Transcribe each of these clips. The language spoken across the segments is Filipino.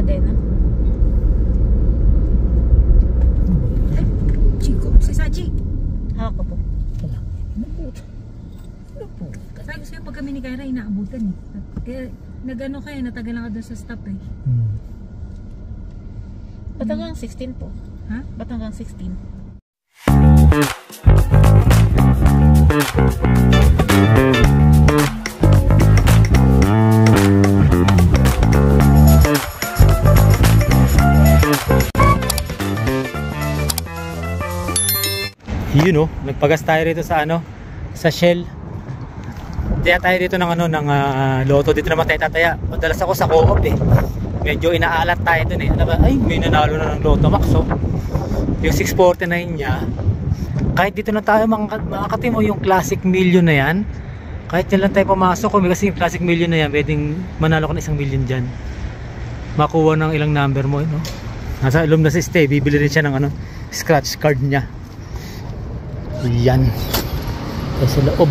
kadena. Ay, Chico, si Sachi. Haka po. Sabi ko sa'yo, pag kami ni Kyra, inaabutan eh. Kaya nag-ano kayo, natagal lang ka doon sa stop eh. Ba't hanggang 16 po? Ha? Ba't hanggang 16? Yun oh, nagpagas tayo rito sa ano, sa Shell. Taya tayo dito ng ano, ng Lotto. Dito naman tayo tataya. Madalas ako sa Co-op eh. Medyo inaalat tayo dun eh. Ay, may nanalo na ng Lotto Max oh. Yung 649 niya. Kahit dito na tayo makakatim mo yung Classic Million na yan. Kahit yan lang tayo pumasok kung kasi yung Classic Million na yan, pwedeng manalo ka na 1 million dyan. Makuha ng ilang number mo no? Nasa ilom na si Stay. Bibili rin siya ng ano, scratch card niya. Yan. Ay sa loob.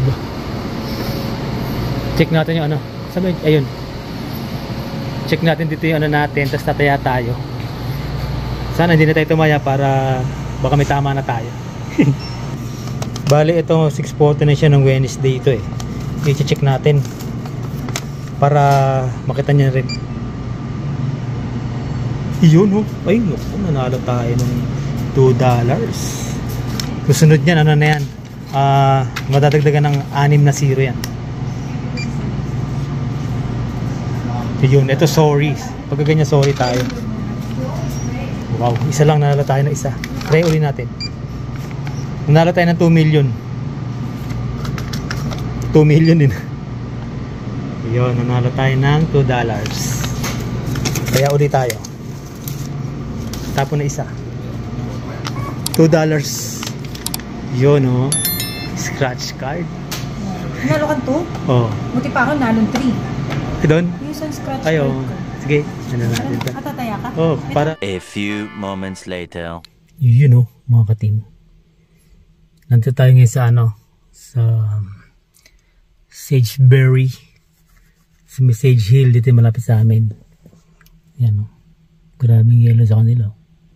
Check natin yung ano. Sabi, ayun. Check natin dito yung ano natin. Tapos tataya tayo. Sana hindi na tayo tumaya para baka may tama na tayo. Bali ito 6:40 na siya ng Wednesday ito eh. I-check natin para makita niya rin. Iyon oh. Ay naku, nanalo tayo ng $2. Susunod niyan ano na yan, madadagdagan ng 6 na 0 yan. Yun, ito sorry. Pagka ganyan sorry tayo. Wow, isa lang nanalo tayo ng isa. Try uli natin. Nanalo tayo ng 2 million. 2 million din. Yun, nanalo tayo ng $2. Kaya uli tayo. Tapon na isa. $2. Yun oh. Scratch card. Nanalo ka 2? Oo. Buti pa ako nanalo 3. Doon? Yung isang scratch Ayo. card ko. Sige. Ano natin ito? Tataya ka? Oh, para. A few moments later. Yun oh, mga ka-team. Nandito tayo ngayon sa ano, sa Sageberry, sa Sage Hill, dito malapit sa amin. Yan oh. Grabing yelo sa kanila.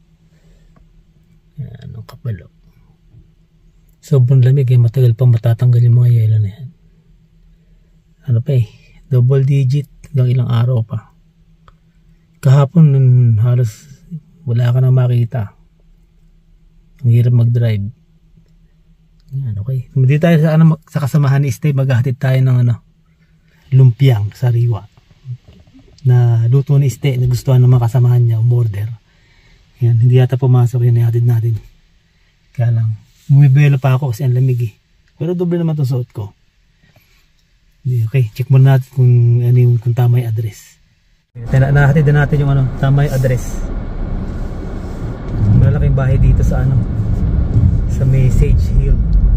Yan ang kapal oh. Sobrang lamig eh, matagal pa matatanggal yung mga yelo na yan. Ano pa eh, double digit hanggang ilang araw pa. Kahapon halos wala ka nang makita. Ang hirap mag-drive. Yan, okay. Dito tayo sa, ano, sa kasamahan ni Stay, maghahatid tayo ng ano, lumpiang sariwa na luto ni Stay, nagustuhan ng mga kasamahan niya, umorder. Yan, hindi yata pumasok yun, ihatid natin. Kaya lang, bumibelo pa ako kasi ang lamig eh. Pero doble naman itong suot ko. Okay, check muna natin kung ano yung kung tama yung address. Nahatid na natin yung ano, tama yung address. Malaking bahay dito sa ano, sa Sage Hill.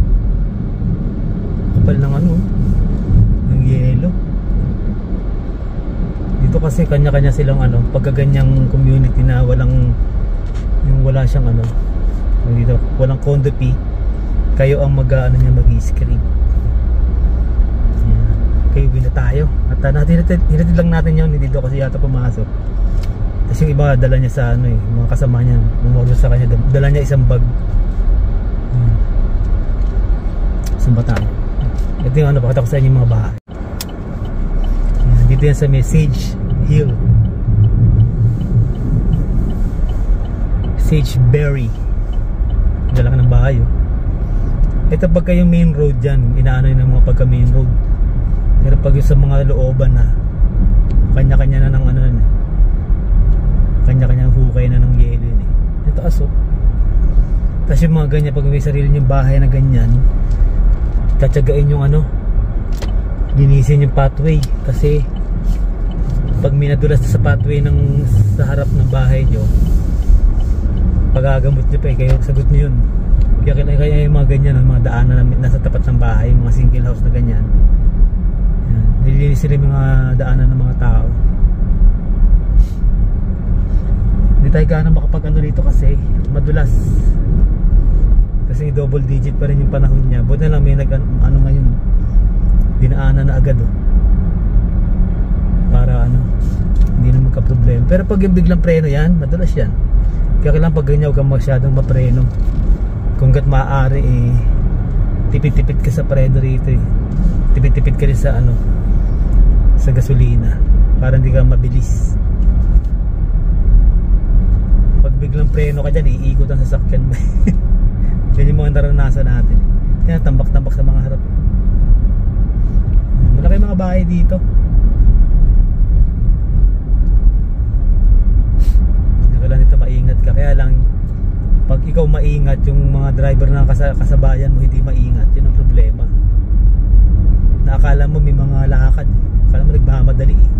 Kapal ng ano, ng yelo. Dito kasi kanya-kanya silang ano, pagkaganyang community na walang, yung wala siyang ano, dito, walang condo fee, kayo ang ano niya, mag-i-screen. Kayo win na tayo. At hinatid lang natin yun, hindi daw kasi yata pumasok. Tapos yung iba dala niya sa ano eh, mga kasama niya, umorder sa kanya, dala niya isang bag. Saan ba tayo? Ito yung ano, pakita ko sa inyo yung mga bahay. Dito yan sa Sage Hill, Sageberry. Dala ka ng bahay oh. Ito pagka yung main road dyan, inaano yun ng mga pagka main road. Pero pag yung sa mga looban na, kanya-kanya na ng ano, kanya-kanya hukay na ng yelo yun eh. Ito aso. Tapos yung mga ganyan, pag may sarili yung bahay na ganyan, tatsagain yung ano, linisin yung pathway. Kasi pag may nadulas sa pathway ng sa harap ng bahay nyo, pagagamot nyo pa eh, kayo sagot nyo yun. Kaya yung mga ganyan, mga daanan na nasa tapat ng bahay, mga single house na ganyan, nililinis sila yung mga daanan ng mga tao. Hindi tayo gana makapag ano dito kasi madulas. Kasi double digit pa rin yung panahon niya. Buti na lang may ano ngayon, dinaanan na agad oh. Para ano, hindi na magka-problema. Pero pag yung biglang preno yan, madulas yan. Kaya kailangan pag ganyan, huwag kang masyadong mapreno. Kung gat maaari eh, tipid-tipid ka sa preno rito eh. Tipid-tipid ka rin sa ano, sa gasolina, para hindi ka mabilis. Pag biglang preno ka dyan, iikot ang sasakyan mo. Yan yung mga naranasan natin. Yan, tambak-tambak sa mga harap. Malaki mga bahay dito. Kailangan nito maingat ka. Kaya lang, pag ikaw maingat, yung mga driver na kasabayan mo hindi maingat, yun ang problema. Nakakala mo may mga lakad, akala mo nagmamadali eh.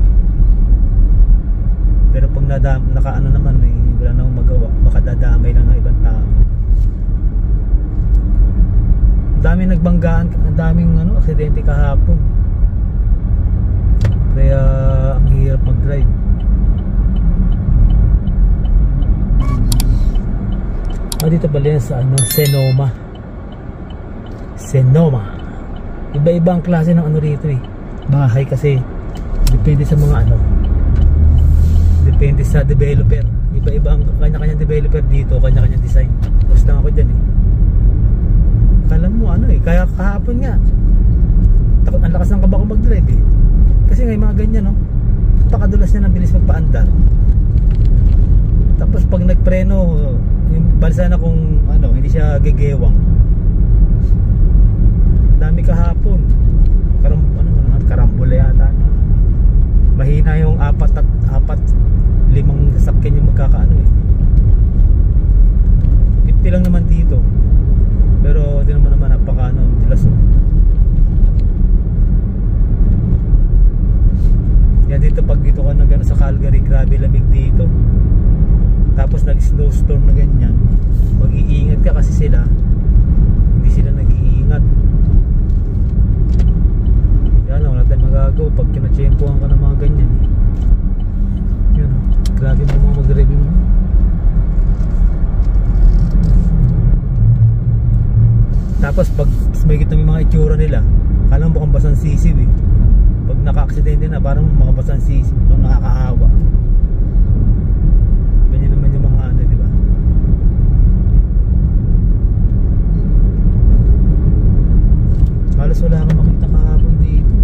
Pero pag nakaano naman eh, wala nang magawa, makadadamay lang ng ibang tao. Daming nagbanggaan, ang daming ano, aksidente kahapon. Kaya ang hirap mag-drive. Dito pala yan sa ano, Senoma. Iba-iba ang klase ng ano rito eh. Bahay kasi depende sa mga ano, depende sa developer. Iba-iba ang kanya-kanyang developer dito, kanya-kanyang design. Tapos lang ako dyan eh. Kala mo ano eh, kaya kahapon nga takot, ang lakas ng kaba ko mag-drive eh. Kasi nga yung mga ganyan no, pakadulas niya ng bilis magpaandar. Tapos pag nagpreno, yung balsa na kung ano, hindi siya gegewang. Dami kahapon. Karambula yata. Mahina yung 4 5 sasakyan yung magkakaano eh. 50 lang naman dito. Pero di naman napaka ano, tilas oh. Yan dito pag dito ka na gano'n sa Calgary, grabe lamig dito. Tapos nag-snowstorm na ganyan, mag-iingat ka kasi sila hindi sila nag-iingat. Yan lang, wala tayong magagawa pag kinatsyempohan ka ng mga ganyan eh. Yun, grabe mo mga mag-review mo. Tapos pag may kita may mga itsura nila, kala mo mukhang basang sisiw eh. Pag naka-aksidente na, parang mga basang sisiw, parang nakakaawa. Ganyan naman yung mga ano, di ba? Halos wala kang makita kahapon dito.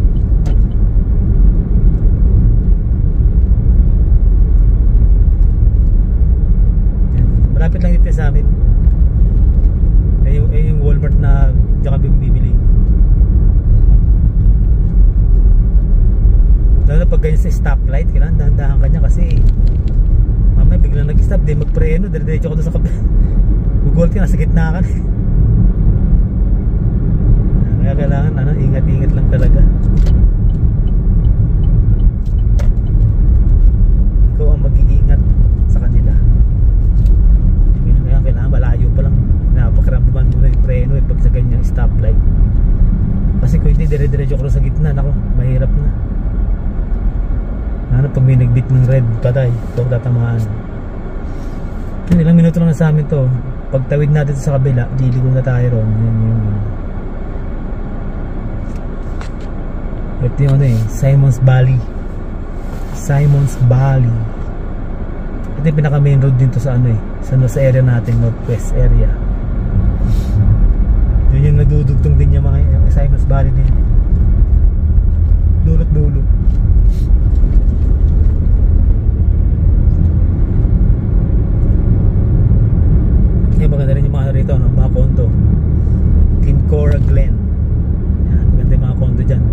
Yan. Malapit lang dito sa amin. Yung Walmart na diyan kami bumibili. Lalo na pag ganyan sa stoplight, kailangan dahan-dahan ka niya kasi mamaya biglang nag-stop, di magpreno, dire-diretso ko doon sa kabila. Google ka, nasa gitna ka na. Kaya kailangan ano, ingat-ingat lang talaga. Ikaw ang mag-iingat sa kanila. Kaya kailangan malayo pa lang, napakaramdaman mo na yung preno eh, pag sa ganyang stoplight. Kasi kung hindi, dire-diretso ko sa gitna, nako, mahirap na. Ano pag may nagbit ng red, patay, ito tatamaan. Ilang minuto lang na sa amin to. Pagtawid natin sa kabila, liliko na tayo ron. Yan yung ito yung ano eh, Simons Valley. Simons Valley. Ito yung pinaka main road din to sa ano eh, sa area natin, northwest area. Yun yung nadudugtong din yung mga Simons Valley din. Dulot dulo. Yan, maganda rin yung mga rito, no? Mga condo. Kincora Glen. Yan, maganda yung mga condo dyan.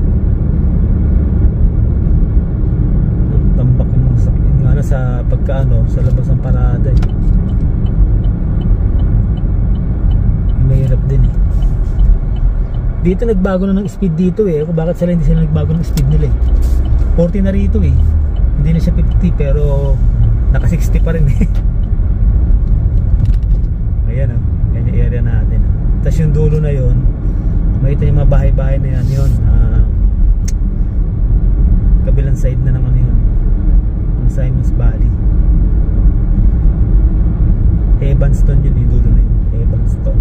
Tambak yung mga sakyan. Yung ano sa pagkaano, sa labas ng parada eh. Mahirap din eh. Dito nagbago na ng speed dito eh. Kung bakit hindi sila nagbago ng speed nila eh. 40 na rito eh. Hindi na siya 50 pero naka 60 pa rin eh. Ayan o, yan yung area natin. Tapos yung dulo na yun, makita yung mga bahay-bahay na yan yun. Kabilang side na naman yun, ang Simons Valley. Evanston yun, yung dulo na yun, Evanston.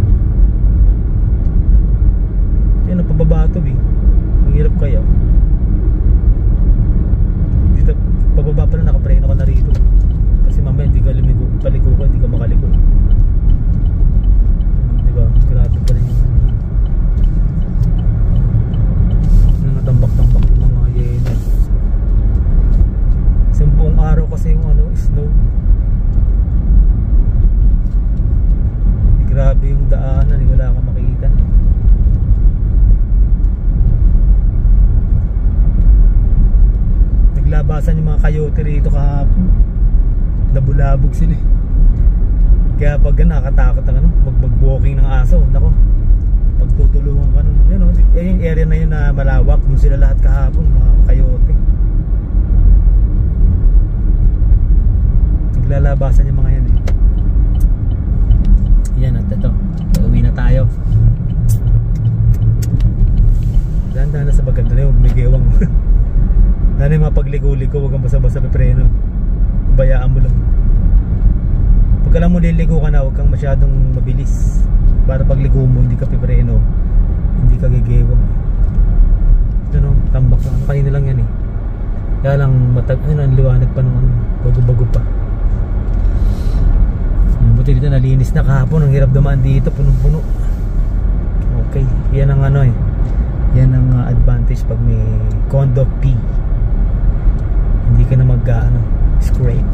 Yan ang pababato eh. Ang hirap kaya. Dito, pababa snow. Grabe yung daanan, wala kang makikita. Naglabasan yung mga coyote rito kahapon. Labulabog sila. Kaya pag nakakatakot ang mag-walking ng aso, nako, pagtutulungan ka nun. Yan o, yung area na yun na malawak, dun sila lahat kahapon, mga coyote. Naglalabasan yung mga yan eh. Yan at ito, uwi na tayo. Dahan-dahan na sa baganda na yun, may gewang. Dahil yung mga pagligo-ligo, huwag kang basa-basa pipreno. Bayaan mo lang. Pag alam mo liligo ka na, huwag kang masyadong mabilis. Para pagligo mo, hindi ka pipreno, hindi ka gigewang. Ito no, tambak lang. Kanina lang yan eh. Kaya lang, ang liwanag pa nung bago-bago pa. Buti dito nalinis na kahapon. Ang hirap dumaan dito, punong-puno. Okay, yan ang ano eh. Yan ang advantage pag may condo P. Hindi ka na scrape.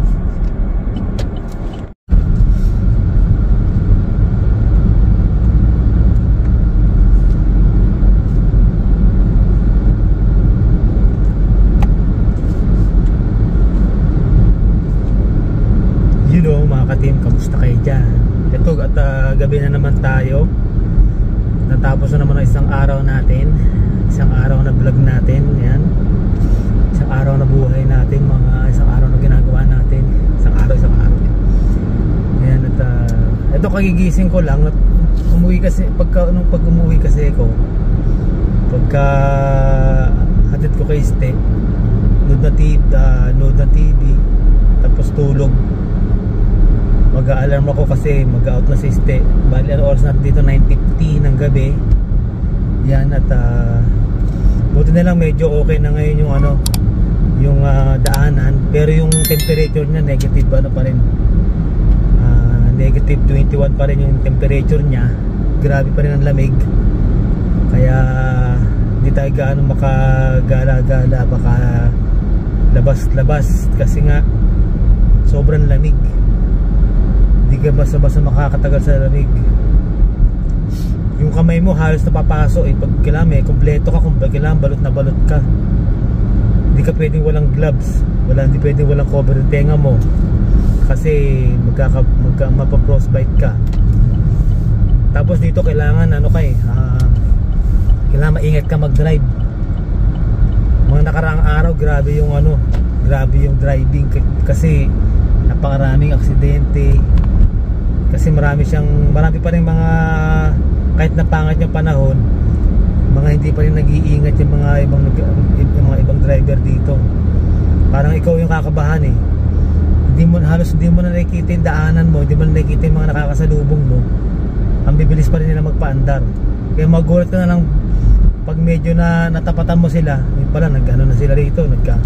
Mga ka-team, kamusta kayo dyan? Ito at gabi na naman tayo. Natapos na naman ang isang araw natin. Isang araw na vlog natin. Yan. Isang araw na buhay natin. Isang araw na ginagawa natin. Isang araw. Yan at ito kagigising ko lang. Umuwi kasi pag umuwi kasi ako, pagka hatid ko kay Ste, nood na TV, tapos tulog. Mag-a-alarm ako kasi mag-out na si Ste. Bali ano oras natin dito, 9:50 ng gabi. Yan at buti na lang medyo okay na ngayon yung daanan, pero yung temperature niya negative pa rin. Negative 21 pa rin yung temperature niya. Grabe pa rin ang lamig. Kaya hindi tayo gaano makagala-gala, baka labas-labas kasi nga sobrang lamig. Hindi ka basta-basta makakatagal sa lamig. Yung kamay mo halos napapaso eh. Pag kailangan kompleto ka, kung kailangan balot na balot ka. Hindi ka pwedeng walang gloves, hindi pwedeng walang cover ng tenga mo, kasi mapa-frostbite ka. Tapos dito kailangan kailangan maingat ka mag-drive. Mga nakaraang araw grabe yung driving kasi napakaraming aksidente. Kasi marami pa rin mga, kahit napangit yung panahon, mga hindi pa rin nag-iingat yung mga ibang driver dito. Parang ikaw yung kakabahan eh. Halos hindi mo na nakikita yung daanan mo, hindi mo na nakikita yung mga nakakasalubong mo. Ang bibilis pa rin nila magpaandar. Kaya magulat ka na lang pag medyo na natapatan mo sila, yun pala na sila rito,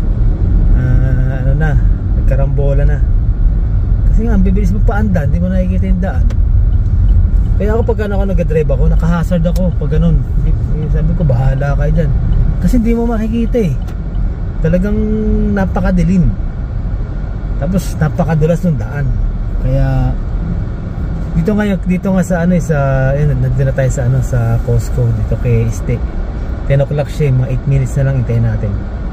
nagkarambola na. Kasi nga, ang bibilis magpaandar, hindi mo nakikita yung daan. Kaya ako pag ako nag-drive ako, naka-hazard ako pag ganun. Sabi ko, bahala kayo dyan. Kasi hindi mo makikita eh. Talagang napakadilim. Tapos napakadulas ng daan. Kaya dito nga sa nandito na tayo sa Costco dito kay Ste. 10 o'clock siya, mga 8 minutes na lang hintayin natin.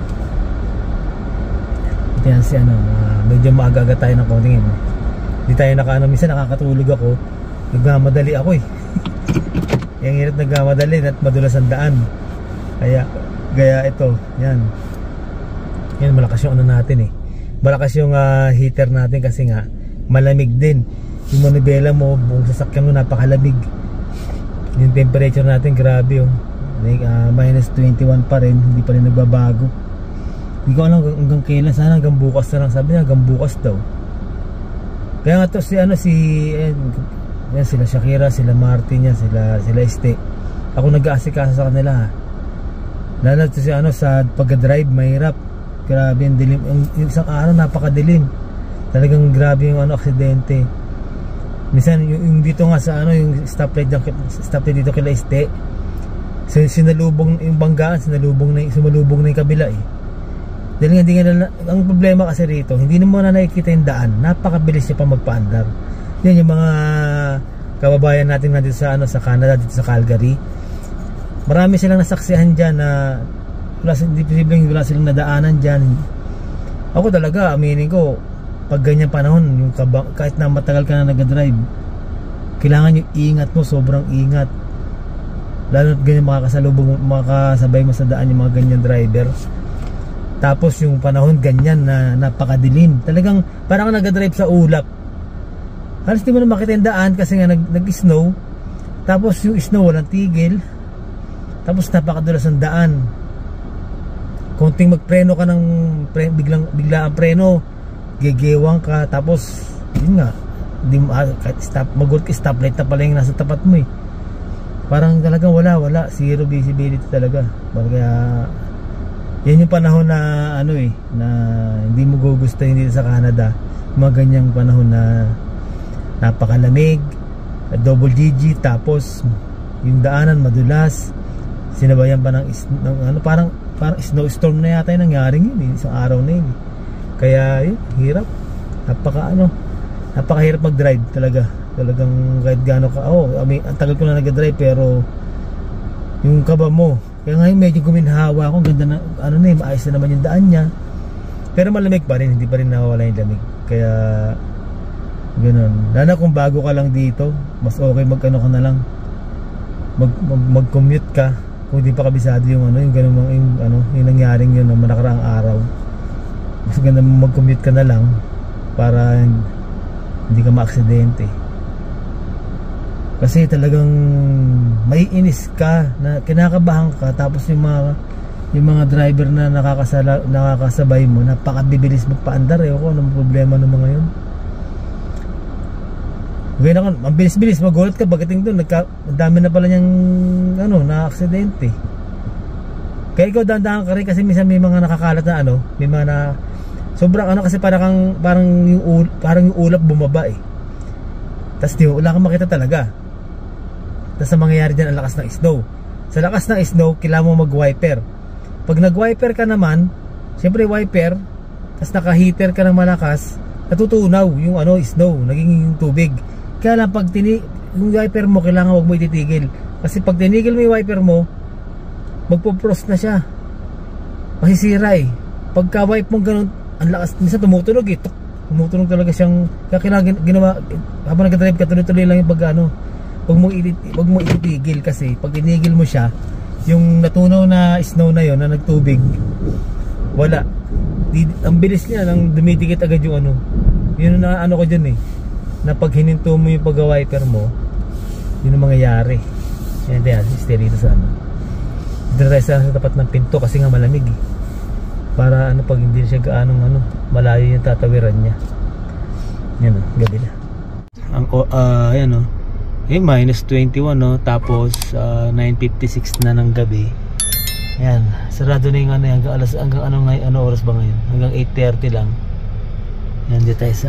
Yan si medyo maaga tayo ng konting yun. Hindi tayo minsan nakakatulog ako, nagmamadali ako eh. Yung hirap nagmamadali at madulas ang daan. Kaya ito, yan malakas yung natin eh. Malakas yung heater natin kasi nga malamig din. Yung manibela mo, buong sasakyan mo napakalamig. Yung temperature natin grabe yung minus 21 pa rin, hindi pa rin nagbabago. Hindi ko alam hanggang kailan, sana hanggang bukas na lang. Sabi niya hanggang bukas daw. Kaya nga to sila Shakira, sila Martin yan, sila Este. Ako nag-aasikaso sa kanila. Lalo to sa pag-drive mahirap. Grabe yung dilim, yung isang araw napakadilim. Talagang grabe yung aksidente. Minsan yung dito nga sa yung stoplight dito kila Este, sinalubong yung banggaan, sumalubong na yung kabila eh. Dahil nga, ang problema kasi rito, hindi mo na nakikita yung daan, napakabilis niya pa magpaandar. Yan yung mga kababayan natin na dito sa, sa Canada, dito sa Calgary. Marami silang nasaksihan dyan na hindi posibleng wala silang nadaanan dyan. Ako talaga, aminin ko, pag ganyan panahon, yung kahit na matagal ka na nag-drive, kailangan yung ingat mo, sobrang ingat. Lalo at ganyan makakasabay mo sa daan yung mga ganyan driver. Tapos yung panahon ganyan na napakadilim. Talagang parang nag-drive sa ulap. Halos di mo na makita yung daan kasi nga nag-snow. Tapos yung snow walang tigil. Tapos napakadulas ang daan. Konting magpreno ka ng bigla ang preno, gegewang ka. Tapos yun nga, mag-work stoplight na pala yung nasa tapat mo eh. Parang talagang wala zero visibility talaga. Kaya yan yung panahon na na hindi mo gugustuhin dito sa Canada. Mga ganyang panahon na napakalamig, double digit, tapos yung daanan madulas, sinabayan pa ng parang snowstorm na yata yung nangyaring yun isang araw na yun. Kaya yun, hirap. Napakahirap mag-drive talagang kahit gaano ka. Ang tagal ko na nag-drive, pero yung kaba mo, kaya ngayon medyo guminhawa ako. Ganda na maayos na naman yung daan niya, pero malamig pa rin, hindi pa rin nawawala yung lamig. Kaya ganoon. Lalo kung bago ka lang dito, mas okay ka na lang, mag-commute ka kung hindi pa kabisado yung yung nangyaring yun na nakaraang araw. Mas ganda mag-commute ka na lang para hindi ka ma-aksidente. Kasi talagang maiinis ka, na kinakabahan ka, tapos yung mga driver na nakakasabay mo, napakabibilis magpaandar eh. Ako, anong problema ng mga yun? Gaya na, ang bilis-bilis, magulat ka pagdating doon, ang dami na pala niyang na-aksidente. Kaya ikaw dahan-dahan ka rin, kasi minsan may mga nakakalat na may mga na sobrang kasi parang yung ulap bumaba eh. Tapos wala kang makita talaga. Tapos ang mangyayari dyan, ang lakas ng snow. Sa lakas ng snow, kailangan mo mag-wiper. Pag nag-wiper ka naman, syempre wiper, tapos naka-heater ka ng malakas, natutunaw yung snow, naging tubig. Kaya lang pag yung wiper mo, kailangan wag mo ititigil. Kasi pag tinigil mo yung wiper mo, magpo-frost na siya. Masisira eh. Pagka wipe mo ganun, ang lakas, minsan tumutunog eh. Tumutunog talaga siyang, kaya kailangan ginawa, habang nag-drive ka, tuloy-tuloy lang yung pag wag mo itigil, kasi pag tinigil mo siya, yung natunaw na snow na yon na nagtubig, wala. Ang bilis niya, nang dumidikit agad yung yun na ko dyan eh, na pag hininto mo yung pag-wiper mo, yun ang mangyayari. Yan tayo, stay rito sa dito tayo sa tapat ng pinto kasi nga malamig eh, para pag hindi siya gaanong malayo yung tatawiran niya. Yan gabi na ayan minus 21 tapos 9:56 na ng gabi. Ayan, sarado na yung hanggang oras ba ngayon? Hanggang 8:30 lang. Ayan, dito tayo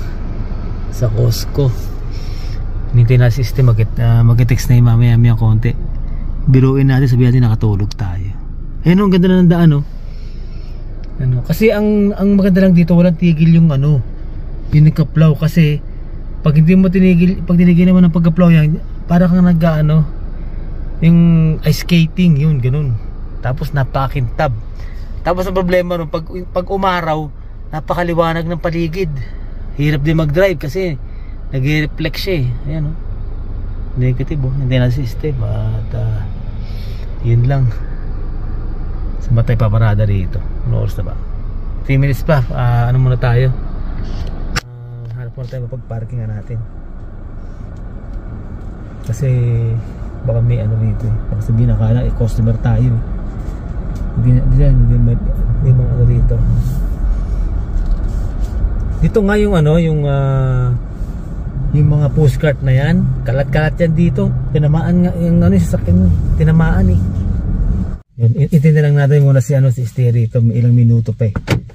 sa Costco. Hinintay na system, mag-text na yung mamaya konti. Biruin natin, sabihin natin nakatulog tayo. Ayan, ang ganda na ng daan kasi ang maganda lang dito, walang tigil yung yung nagka-plow. Kasi pag hindi mo tinigil naman ng pagka-plow yan, para kang yung ice skating, yun, ganun. Tapos napakakintab. Tapos ang problema pag umaraw, napakaliwanag ng paligid. Hirap din mag-drive kasi nag-reflect siya eh. Ayan negative hindi na system. At yun lang. Saan ba tayo paparada dito? Ano oras na ba? 3 minutes pa. Muna tayo? Hanap muna tayo mapag-parkingan natin. Kasi baka may dito eh. Baka sabihin nakala customer tayo eh. Hindi mga dito. Dito nga yung yung mga postcard na yan, kalat-kalat yan dito. Tinamaan nga yung sasakyan, tinamaan eh. Yun, itindi lang natin muna si Stay rito, may ilang minuto pa eh.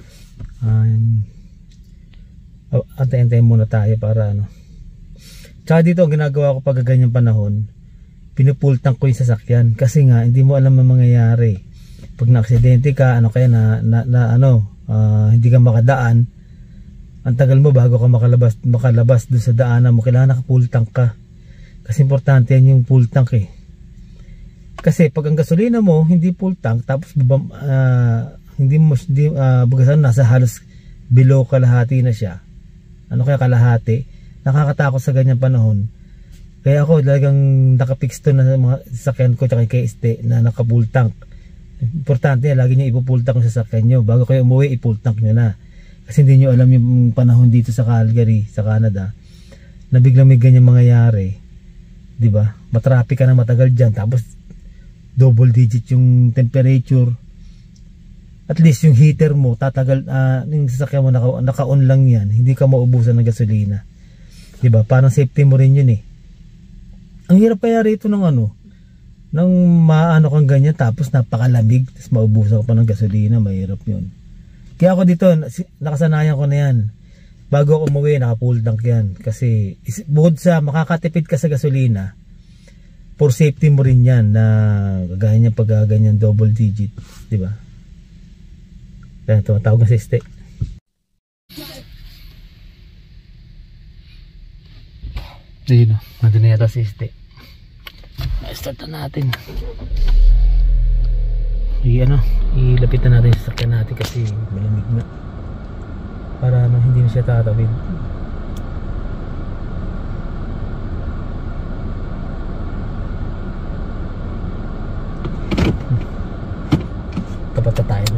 Antay-antay muna tayo para Tsaka dito ang ginagawa ko pag ganyang panahon, pinupultang ko yung sasakyan kasi nga hindi mo alam ang mangyayari. Pag na-aksidente ka, ano kaya hindi ka makadaan, ang tagal mo bago ka makalabas dun sa daanan mo, kailangan naka-full tank ka. Kasi importante yan yung full tank eh. Kasi pag ang gasolina mo hindi full tank, tapos bagasan nasa halos below kalahati na siya, ano kaya kalahati, nakakatakot sa ganyang panahon. Kaya ako talagang nakapix to na mga sasakyan ko tsaka kay KST na naka-full tank. Importante yan, lagi nyo ipo-full tank yung sasakyan nyo. Bago kayo umuwi, i-full tank nyo na. Kasi hindi nyo alam yung panahon dito sa Calgary, sa Canada, na biglang may ganyan mangyayari. Diba? Matraffic ka na matagal dyan, tapos double digit yung temperature. At least yung heater mo, tatagal, yung sasakyan mo naka-on lang yan, hindi ka maubusan ng gasolina. Diba? Parang safety mo rin yun eh. Ang hirap kaya rito ng nang maano kang ganyan, tapos napakalamig, tapos maubusan ka pa ng gasolina, mahirap yun. Kaya ako dito, nakasanayan ko na yan. Bago ako umuwi, naka-full tank yan. Kasi bukod sa makakatipid ka sa gasolina, for safety mo rin yan na ganyan pag ganyan double digit. Diba? Kaya tumatawag na si Este. Ayun o, nandun na yata si Este. Na-start na natin. Ilapit na natin yung sasakyan natin kasi malamig na, para hindi na siya tatawid. Tapat na tayo.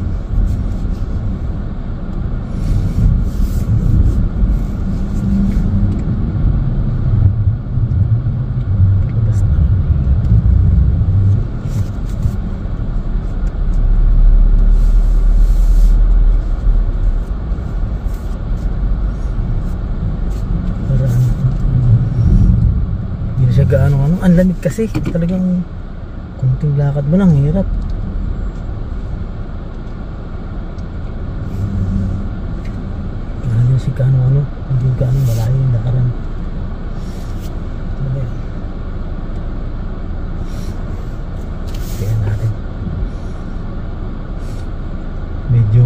Ang lamig kasi, talagang kunting lakad mo lang, hirap. Ano si hindi malayo yung lakaran. Kaya natin medyo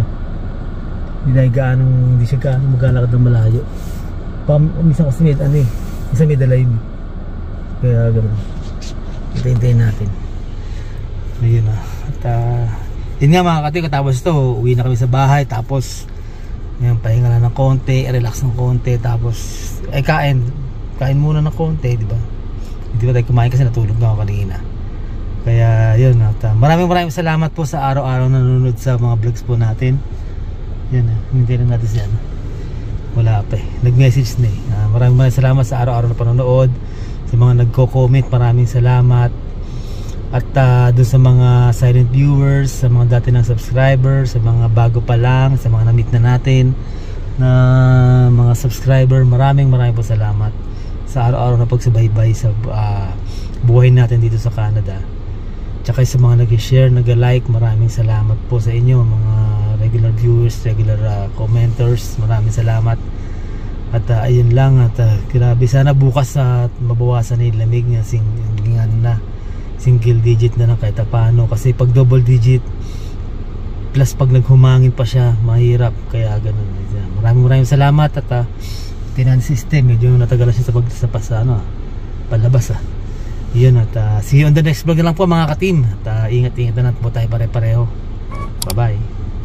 hindi siya gaano maglalakad ng malayo. Minsan kasi minsan may dalay. Kaya gano'n, hintayin natin. Ayun na. At yun nga mga kati, tapos ito uwi na kami sa bahay, tapos ngayon pahinga lang ng konti, relax ng konti, tapos kain muna ng konti, diba? Hindi ba tayo kumain kasi natulog na ako kanina. Kaya yun, at maraming salamat po sa araw-araw na nanonood sa mga vlogs po natin. Yun na, hindi lang natin siya wala pa nag-message na maraming salamat sa araw-araw na panonood. Sa mga nagko-comment, maraming salamat. At doon sa mga silent viewers, sa mga dati ng subscribers, sa mga bago pa lang, sa mga na-meet na natin na mga subscriber, maraming po salamat sa araw-araw na pagsubaybay sa buhay natin dito sa Canada. Tsaka sa mga nag-share, nag-like, maraming salamat po sa inyo, mga regular viewers, regular commenters, maraming salamat. At ayun lang, at grabe, sana bukas mabawasan na yung lamig niya, single digit na lang kahit paano, kasi pag double digit plus pag naghumangin pa siya, mahirap. Kaya ganun. Maraming salamat. At tinan system, medyo natagalan siya sa palabas yun. At see you on the next vlog na lang po mga ka-team. At ingat na po tayo pare-pareho. Bye bye.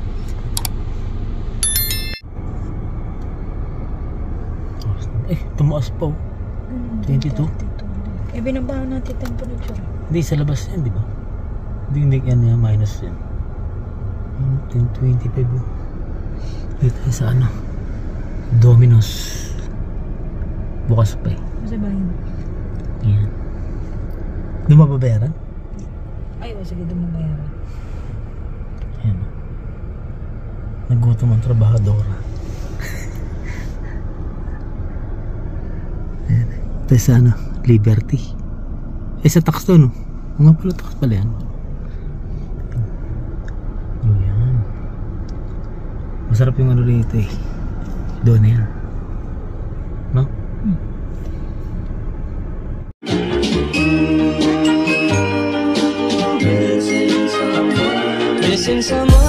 Tumaas pa 22. Binabahan natin temperature. Hindi, sa labas yan, di ba? Hindi yan, minus yan. 10.25. Dito sa Domino's. Bukas pa Sa bayan. Yan. Di mo babayaran? Ay, sige, dumabayaran. Yan. Nagutom ang trabahadora. Ito sa Liberty. Sa tax to, no? Mga pala tax pala yan. Ayan. Masarap yung dito Donair. No? This is Kasama